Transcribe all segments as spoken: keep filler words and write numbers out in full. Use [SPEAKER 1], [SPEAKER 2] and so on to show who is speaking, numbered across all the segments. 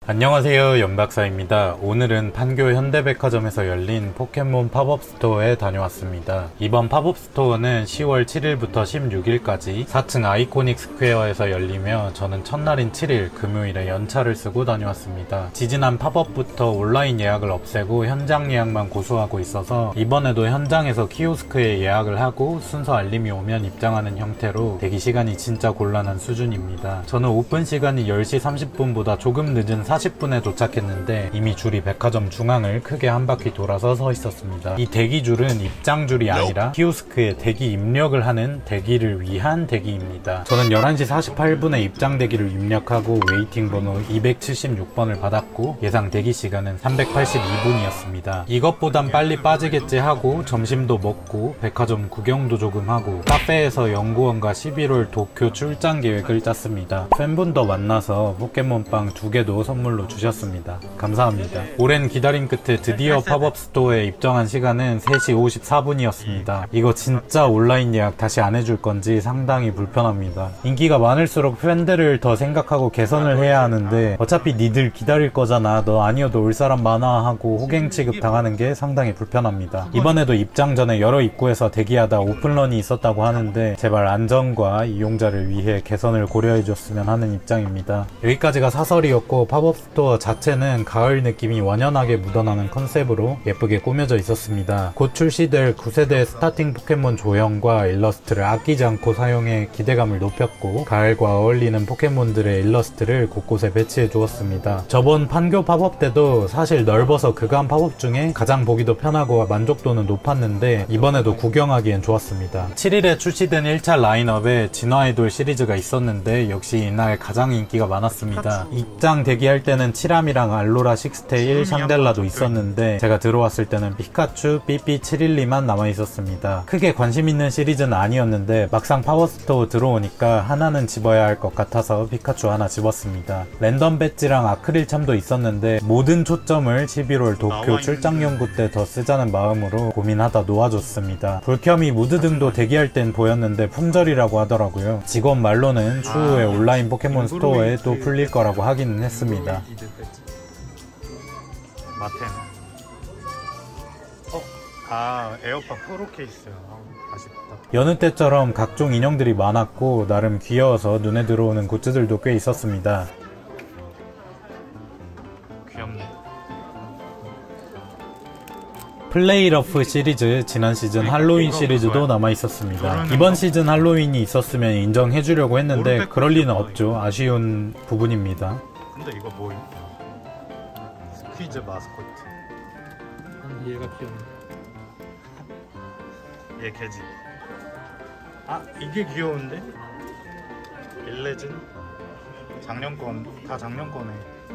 [SPEAKER 1] 안녕하세요, 연박사입니다. 오늘은 판교 현대백화점에서 열린 포켓몬 팝업 스토어에 다녀왔습니다. 이번 팝업 스토어는 시월 칠일부터 십육일까지 사 층 아이코닉 스퀘어에서 열리며 저는 첫날인 칠일 금요일에 연차를 쓰고 다녀왔습니다. 지지난 팝업부터 온라인 예약을 없애고 현장 예약만 고수하고 있어서 이번에도 현장에서 키오스크에 예약을 하고 순서 알림이 오면 입장하는 형태로 대기 시간이 진짜 곤란한 수준입니다. 저는 오픈 시간이 열 시 삼십 분보다 조금 늦은 사십 분에 도착했는데 이미 줄이 백화점 중앙을 크게 한 바퀴 돌아서 서 있었습니다. 이 대기줄은 입장줄이 아니라 키오스크에 대기 입력을 하는 대기를 위한 대기입니다. 저는 열한 시 사십팔 분에 입장 대기를 입력하고 웨이팅 번호 이백칠십육 번을 받았고 예상 대기 시간은 삼백팔십이 분이었습니다. 이것보단 빨리 빠지겠지 하고 점심도 먹고 백화점 구경도 조금 하고 카페에서 연구원과 십일월 도쿄 출장 계획을 짰습니다. 팬분도 만나서 포켓몬빵 두 개도 선물로 주셨습니다. 감사합니다. 오랜 기다림 끝에 드디어 팝업 스토어에 입장한 시간은 세 시 오십사 분이었습니다. 이거 진짜 온라인 예약 다시 안 해줄 건지 상당히 불편합니다. 인기가 많을수록 팬들을 더 생각하고 개선을 해야 하는데 어차피 니들 기다릴 거잖아, 너 아니어도 올 사람 많아 하고 호갱 취급 당하는 게 상당히 불편합니다. 이번에도 입장 전에 여러 입구에서 대기하다 오픈런이 있었다고 하는데 제발 안전과 이용자를 위해 개선을 고려해 줬으면 하는 입장입니다. 여기까지가 사설이었고 팝업 스토어 자체는 가을 느낌이 완연하게 묻어나는 컨셉으로 예쁘게 꾸며져 있었습니다. 곧 출시될 구 세대 스타팅 포켓몬 조형과 일러스트를 아끼지 않고 사용해 기대감을 높였고 가을과 어울리는 포켓몬들의 일러스트를 곳곳에 배치해 주었습니다. 저번 판교 팝업 때도 사실 넓어서 그간 팝업 중에 가장 보기도 편하고 만족도는 높았는데 이번에도 구경하기엔 좋았습니다. 칠일에 출시된 일 차 라인업에 진화아이돌 시리즈가 있었는데 역시 이날 가장 인기가 많았습니다. 입장 대기할 때는 칠암이랑 알로라 식스테일, 샹델라도 있었는데 제가 들어왔을 때는 피카츄, 삐삐 칠일이만 남아있었습니다. 크게 관심 있는 시리즈는 아니었는데 막상 파워스토어 들어오니까 하나는 집어야 할 것 같아서 피카츄 하나 집었습니다. 랜덤 배지랑 아크릴 참도 있었는데 모든 초점을 십일월 도쿄 출장 연구 때 더 쓰자는 마음으로 고민하다 놓아줬습니다. 불켜미 무드 등도 대기할 땐 보였는데 품절이라고 하더라고요. 직원 말로는 추후에 온라인 포켓몬 스토어에 또 풀릴 거라고 하기는 했습니다. 마텐. 어? 아, 에어팟 프로 케이스야. 아쉽다. 여느 때처럼 각종 인형들이 많았고 나름 귀여워서 눈에 들어오는 굿즈들도 꽤 있었습니다. 귀엽네. 플레이러프 시리즈, 지난 시즌 할로윈 시리즈도 남아있었습니다. 이번 시즌 할로윈이 있었으면 인정해주려고 했는데 그럴 리는 없죠. 아쉬운 부분입니다. 근데 이거 뭐임? 스퀴즈 마스코트.
[SPEAKER 2] 얘가 귀엽네.
[SPEAKER 1] 얘 개지. 아, 이게 귀여운데? 일레진? 작년권, 다 작년권에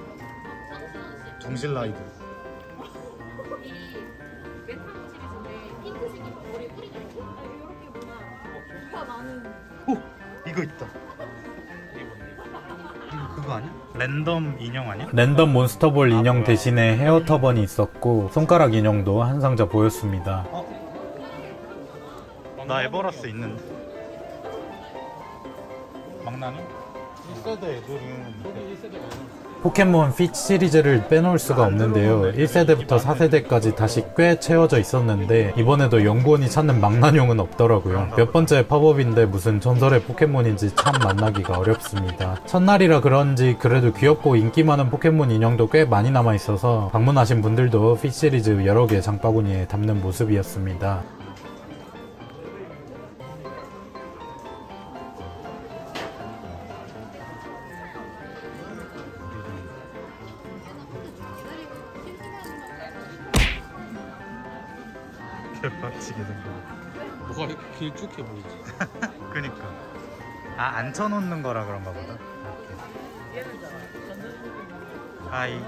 [SPEAKER 1] 둥실라이드. 오! 이거 있다.
[SPEAKER 2] 이거 그거 아니야?
[SPEAKER 1] 랜덤 인형 아니야? 랜덤 몬스터볼 인형 대신에 헤어 터번이 있었고 손가락 인형도 한 상자 보였습니다. 어? 나 에버라스 있는데. 막나니? 일 세대 애들은 포켓몬 피치 시리즈를 빼놓을 수가 없는데요. 일 세대부터 사 세대까지 다시 꽤 채워져 있었는데 이번에도 연구원이 찾는 망나뇽은 없더라고요. 몇 번째 팝업인데 무슨 전설의 포켓몬인지 참 만나기가 어렵습니다. 첫날이라 그런지 그래도 귀엽고 인기 많은 포켓몬 인형도 꽤 많이 남아있어서 방문하신 분들도 피치 시리즈 여러 개 장바구니에 담는 모습이었습니다. 개빡치게 된다.
[SPEAKER 2] 뭐가 이렇게 길쭉해 보이지?
[SPEAKER 1] 그니까. 아, 앉혀놓는 거라 그런가 보다. 이렇게. 하이.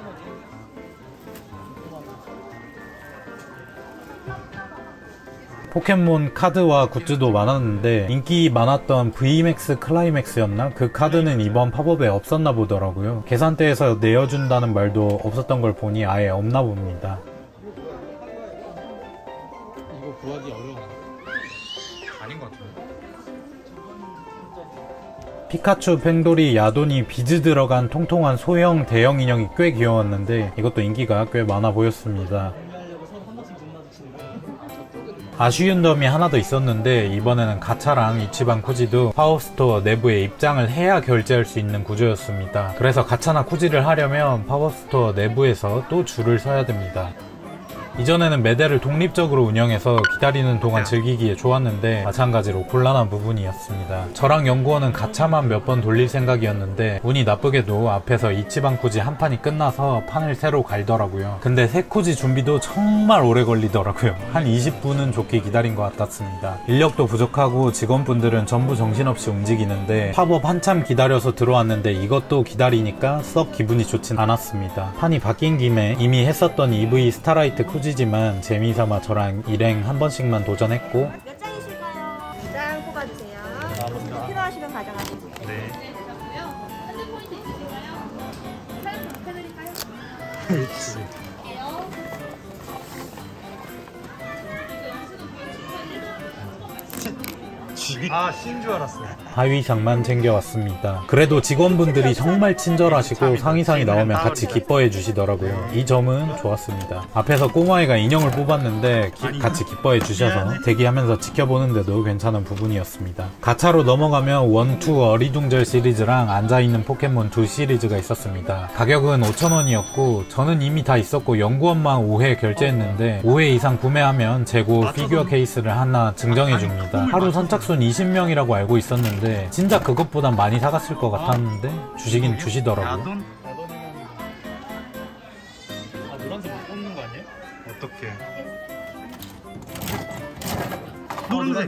[SPEAKER 1] 포켓몬 카드와 굿즈도 많았는데 인기 많았던 브이맥스 클라이맥스였나? 그 카드는 이번 팝업에 없었나 보더라고요. 계산대에서 내어준다는 말도 없었던 걸 보니 아예 없나 봅니다.
[SPEAKER 2] 이거 구하기 어려워.
[SPEAKER 1] 아닌 것 같은데. 피카츄, 팽돌이, 야돈이, 비즈 들어간 통통한 소형, 대형 인형이 꽤 귀여웠는데 이것도 인기가 꽤 많아 보였습니다. 아쉬운 점이 하나 더 있었는데 이번에는 가차랑 이치방 쿠지도 팝업스토어 내부에 입장을 해야 결제할 수 있는 구조였습니다. 그래서 가차나 쿠지를 하려면 팝업스토어 내부에서 또 줄을 서야 됩니다. 이전에는 매대를 독립적으로 운영해서 기다리는 동안 즐기기에 좋았는데 마찬가지로 곤란한 부분이었습니다. 저랑 연구원은 가차만 몇 번 돌릴 생각이었는데 운이 나쁘게도 앞에서 이치방 쿠지 한 판이 끝나서 판을 새로 갈더라고요. 근데 새 쿠지 준비도 정말 오래 걸리더라고요. 한 이십 분은 좋게 기다린 것 같았습니다. 인력도 부족하고 직원분들은 전부 정신없이 움직이는데 팝업 한참 기다려서 들어왔는데 이것도 기다리니까 썩 기분이 좋진 않았습니다. 판이 바뀐 김에 이미 했었던 이브이 스타라이트 쿠지 지만 재미삼아 저랑 일행 한 번씩만 도전했고.
[SPEAKER 3] 몇 장이실까요? 두 장 뽑아주세요. 네, 필요하시면 가져가시고요.
[SPEAKER 2] 네.
[SPEAKER 3] 핸드폰도 있으신가요? 해드릴까요?
[SPEAKER 2] 그렇지. 아, 신 줄 알았어요.
[SPEAKER 1] 하위상만 챙겨왔습니다. 그래도 직원분들이 정말 친절하시고 상의상이 나오면 같이 기뻐해 주시더라고요. 이 점은 좋았습니다. 앞에서 꼬마애가 인형을 뽑았는데 기, 같이 기뻐해 주셔서 대기하면서 지켜보는데도 괜찮은 부분이었습니다. 가차로 넘어가면 원, 투 어리둥절 시리즈랑 앉아있는 포켓몬 두 시리즈가 있었습니다. 가격은 오천 원이었고 저는 이미 다 있었고 연구원만 오 회 결제했는데 오 회 이상 구매하면 재고 피규어 케이스를 하나 증정해 줍니다. 하루 선착순 이십 명이라고 알고 있었는데 진짜 그것보단 많이 사갔을 것 같았는데 주시긴 주시더라고요.
[SPEAKER 2] 야돈? 아, 노란색 못 뽑는 거 아니에요? 어떻게? 노란색.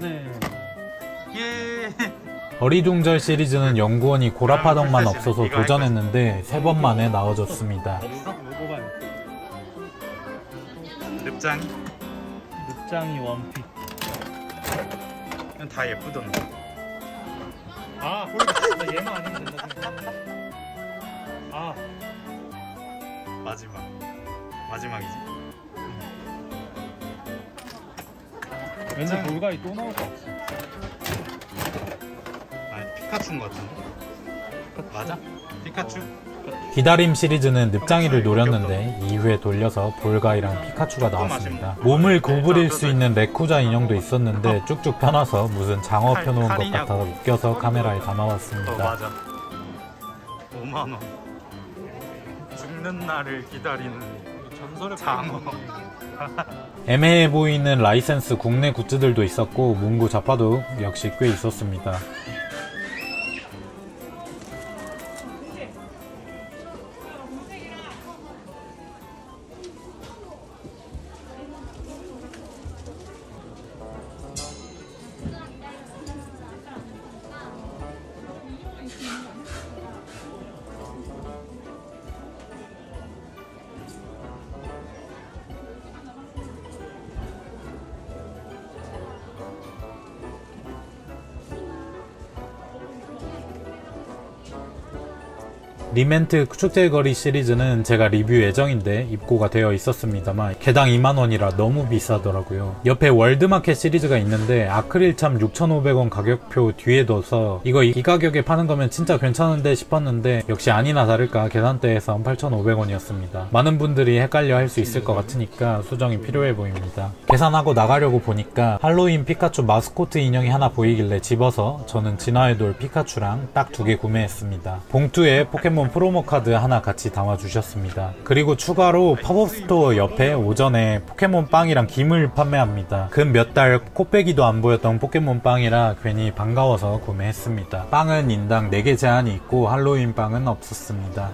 [SPEAKER 2] 예.
[SPEAKER 1] 어리둥절 시리즈는 연구원이 고라파덕만 없어서 도전했는데 세 번 만에 나와줬습니다.
[SPEAKER 2] 없어? 뭐 뽑아요?
[SPEAKER 4] 늪장이?
[SPEAKER 2] 늑장이 원픽.
[SPEAKER 4] 이건 다 예쁘던데.
[SPEAKER 2] 아, 모르겠어. 얘만 아니면 된다 생각. 아,
[SPEAKER 4] 마지막 마지막이지.
[SPEAKER 2] 왠지 돌가이 또 나올 것 같아.
[SPEAKER 4] 아, 피카츄인 것 같은데. 맞아? 피카츄?
[SPEAKER 1] 기다림 시리즈는 늪장이를 노렸는데 이 회 돌려서 볼가이랑 피카츄가 나왔습니다. 몸을 구부릴 수 있는 레쿠자 인형도 있었는데 쭉쭉 펴놔서 무슨 장어 펴놓은 것 같아서 웃겨서 카메라에
[SPEAKER 4] 어,
[SPEAKER 1] 담아왔습니다.
[SPEAKER 4] 맞아. 오만 원. 죽는 날을 기다리는
[SPEAKER 2] 전설의
[SPEAKER 4] 장어.
[SPEAKER 1] 애매해 보이는 라이센스 국내 굿즈들도 있었고 문구 잡화도 역시 꽤 있었습니다. 리멘트 축제거리 시리즈는 제가 리뷰 예정인데 입고가 되어 있었습니다만 개당 이만 원이라 너무 비싸더라고요. 옆에 월드마켓 시리즈가 있는데 아크릴참 육천오백 원 가격표 뒤에 둬서 이거 이 가격에 파는 거면 진짜 괜찮은데 싶었는데 역시 아니나 다를까 계산대에선 팔천오백 원이었습니다. 많은 분들이 헷갈려 할 수 있을 것 같으니까 수정이 필요해 보입니다. 계산하고 나가려고 보니까 할로윈 피카츄 마스코트 인형이 하나 보이길래 집어서 저는 진화의 돌 피카츄랑 딱 두 개 구매했습니다. 봉투에 포켓몬 프로모 카드 하나 같이 담아주셨습니다. 그리고 추가로 팝업 스토어 옆에 오전에 포켓몬 빵이랑 김을 판매합니다. 근 몇 달 코빼기도 안 보였던 포켓몬 빵이라 괜히 반가워서 구매했습니다. 빵은 인당 네 개 제한이 있고 할로윈 빵은 없었습니다.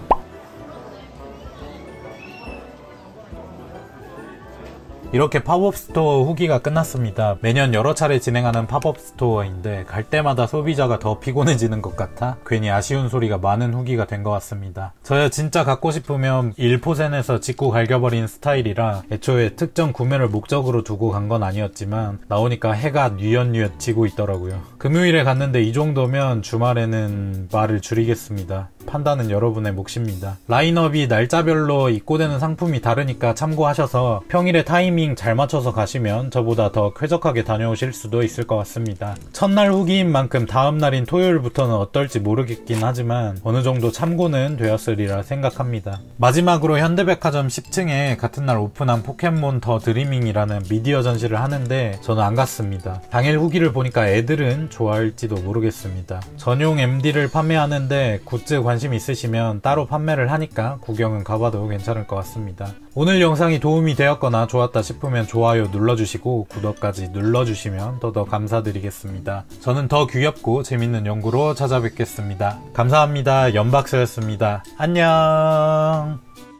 [SPEAKER 1] 이렇게 팝업 스토어 후기가 끝났습니다. 매년 여러 차례 진행하는 팝업 스토어인데 갈 때마다 소비자가 더 피곤해지는 것 같아 괜히 아쉬운 소리가 많은 후기가 된 것 같습니다. 저야 진짜 갖고 싶으면 일 포센에서 직구 갈겨버린 스타일이라 애초에 특정 구매를 목적으로 두고 간 건 아니었지만 나오니까 해가 뉘엿뉘엿 지고 있더라고요. 금요일에 갔는데 이 정도면 주말에는 말을 줄이겠습니다. 판단은 여러분의 몫입니다. 라인업이 날짜별로 입고되는 상품이 다르니까 참고하셔서 평일에 타이밍 잘 맞춰서 가시면 저보다 더 쾌적하게 다녀오실 수도 있을 것 같습니다. 첫날 후기인 만큼 다음날인 토요일부터는 어떨지 모르겠긴 하지만 어느 정도 참고는 되었으리라 생각합니다. 마지막으로 현대백화점 십 층에 같은 날 오픈한 포켓몬 더 드리밍이라는 미디어 전시를 하는데 저는 안 갔습니다. 당일 후기를 보니까 애들은 좋아할지도 모르겠습니다. 전용 엠디를 판매하는데 굿즈 관심 있으시면 따로 판매를 하니까 구경은 가봐도 괜찮을 것 같습니다. 오늘 영상이 도움이 되었거나 좋았다 싶으면 좋아요 눌러주시고 구독까지 눌러주시면 더더 감사드리겠습니다. 저는 더 귀엽고 재밌는 연구로 찾아뵙겠습니다. 감사합니다. 연박사였습니다. 안녕.